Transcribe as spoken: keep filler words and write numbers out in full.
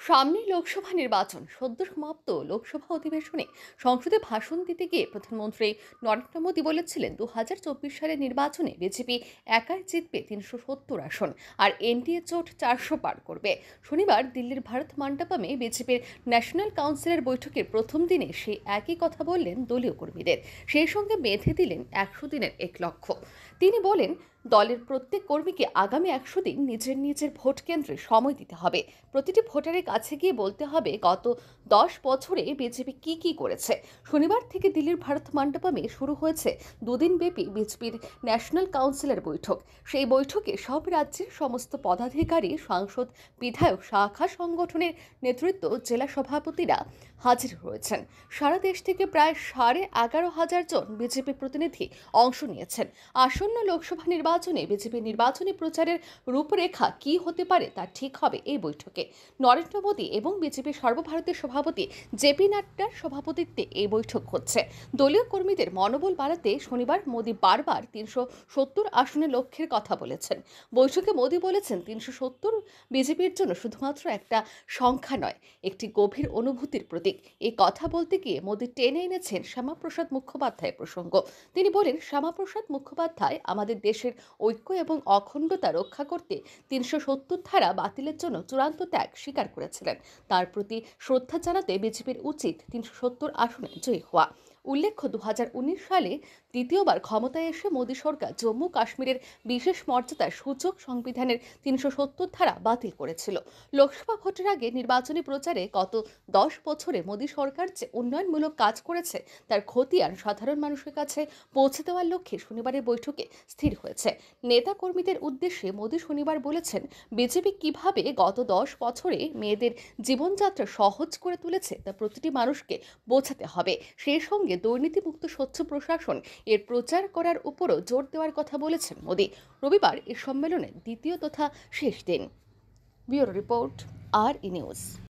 সামনে লোকসভা নির্বাচন। সদ্য সমাপ্ত লোকসভা অধিবেশনে সংসদে ভাষণ দিতে গিয়ে প্রধানমন্ত্রী নরেন্দ্র মোদী বলেছিলেন, দু হাজার চব্বিশ সালের নির্বাচনে বিজেপি একাই জিতবে তিনশো সত্তর আসন, আর এনডিএ জোট চারশো পার করবে। শনিবার দিল্লির ভারত মণ্ডপমে বিজেপির ন্যাশনাল কাউন্সিলের বৈঠকের প্রথম দিনে সেই একই কথা বললেন দলীয় কর্মীদের। সেই সঙ্গে বেঁধে দিলেন একশো দিনের এক লক্ষ্য। তিনি বলেন, দলের প্রত্যেক কর্মীকে আগামী একশো দিন নিজের নিজের ভোট কেন্দ্রে সময় দিতে হবে। প্রতিটি ভোটারের কাছে গিয়ে বলতে হবে গত দশ বছরে বিজেপি কি কি করেছে। শনিবার থেকে দিল্লির ভারত মণ্ডপমে শুরু হয়েছে দুদিন ব্যাপী বিজেপির ন্যাশনাল কাউন্সিলের বৈঠক। সেই বৈঠকে সব রাজ্যের সমস্ত পদাধিকারী, সাংসদ, বিধায়ক, শাখা সংগঠনের নেতৃত্ব, জেলা সভাপতিরা হাজির হয়েছেন। সারা দেশ থেকে প্রায় সাড়ে এগারো হাজার জন বিজেপি প্রতিনিধি অংশ নিয়েছেন। আসন্ন লোকসভা নির্বাচনে বিজেপির নির্বাচনী প্রচারের রূপরেখা কি হতে পারে তা ঠিক হবে এই বৈঠকে। নরেন্দ্র মোদী এবং বিজেপির সর্বভারতীয় সভাপতি জেপি নাড্ডার সভাপতিত্বে এই বৈঠক হচ্ছে। দলীয় কর্মীদের মনোবল বাড়াতে শনিবার মোদী বারবার তিনশো সত্তর আসনের লক্ষ্যের কথা বলেছেন। বৈঠকে মোদী বলেছেন, তিনশো সত্তর বিজেপির জন্য শুধুমাত্র একটা সংখ্যা নয়, একটি গভীর অনুভূতির প্রতীক। এই কথা বলতে গিয়ে মোদী টেনে এনেছেন শ্যামাপ্রসাদ মুখোপাধ্যায়ের প্রসঙ্গ। তিনি বলেন, শ্যামাপ্রসাদ মুখোপাধ্যায় আমাদের দেশের ঐক্য এবং অখণ্ডতা রক্ষা করতে তিনশো সত্তর ধারা বাতিলের জন্য চূড়ান্ত ত্যাগ স্বীকার করেছিলেন। তার প্রতি শ্রদ্ধা জানাতে বিজেপির উচিত তিনশো সত্তর আসনে জয়ী হওয়া। উল্লেখ্য, দু হাজার উনিশ সালে দ্বিতীয়বার ক্ষমতায় এসে মোদী সরকার জম্মু কাশ্মীরের বিশেষ মর্যাদার সূচক সংবিধানের তিনশো সত্তর ধারা বাতিল করেছিল। লোকসভা ভোটের আগে নির্বাচনী প্রচারে গত দশ বছরে মোদী সরকার যে উন্নয়নমূলক কাজ করেছে তার খতিয়ান সাধারণ মানুষের কাছে পৌঁছে দেওয়ার লক্ষ্যে শনিবারের বৈঠকে স্থির হয়েছে। নেতা কর্মীদের উদ্দেশ্যে মোদী শনিবার বলেছেন, বিজেপি কিভাবে গত দশ বছরে মেয়েদের জীবনযাত্রা সহজ করে তুলেছে তা প্রতিটি মানুষকে বোঝাতে হবে। সেই সঙ্গে দুর্নীতিমুক্ত স্বচ্ছ প্রশাসন এর প্রচার করার উপরও জোর দেওয়ার কথা বলেছেন মোদী। রবিবার এই সম্মেলনের দ্বিতীয় তথা শেষ দিন। Bureau report, R E news.